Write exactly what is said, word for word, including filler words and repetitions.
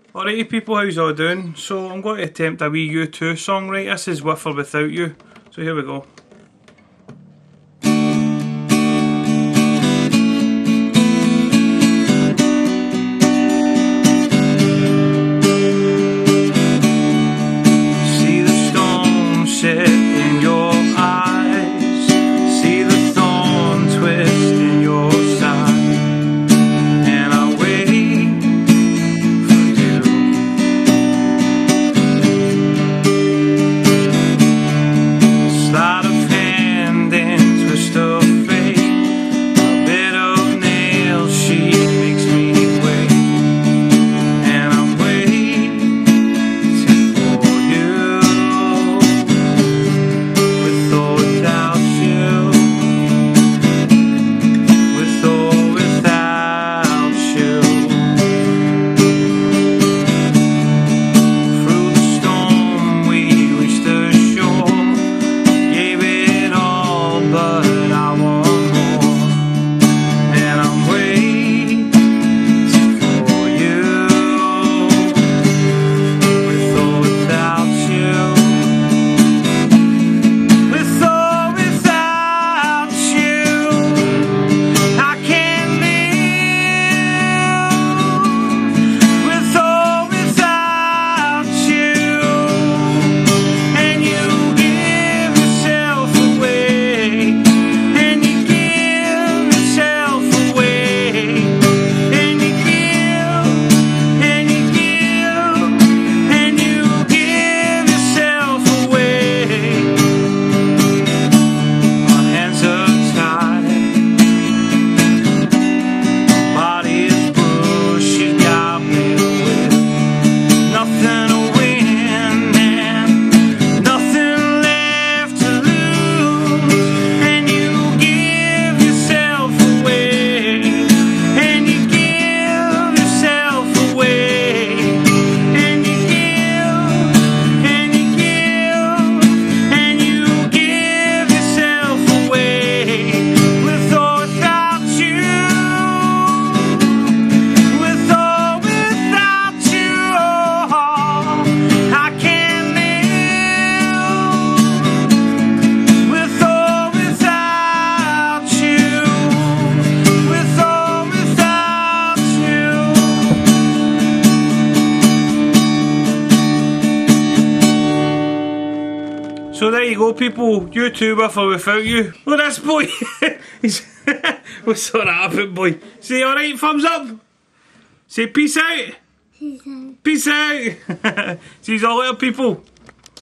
Alrighty people, how's all doing? So I'm going to attempt a wee U two song, right? This is With or Without You. So here we go. See the storm set in your eyes, see the thorn twist in your side, and I wait for you. Sleight of hand and twist of fate, a bit of nail she makes me wait, and I'm waiting for you. With or without you, with or without you. Through the storm we reached the shore, gave it all but I want more, and I'm waiting for you. With or without you, with or without you, I can't live. With or without you, and you give yourself away, and you give yourself away, and you give, and you give, and you give yourself away. My hands are tied, my body is bruised, she got me with nothing to win and nothing left to lose, and you give yourself away, and you give yourself away, and you give, and you give, and you give yourself away. With or without you, with or without you, I can't live. With or without you, with or without you. So there you go people, you two With or Without You. Look at this boy. He's what's that happened, boy? Say alright, thumbs up. Say peace out. Peace out. Peace out. See you all later people.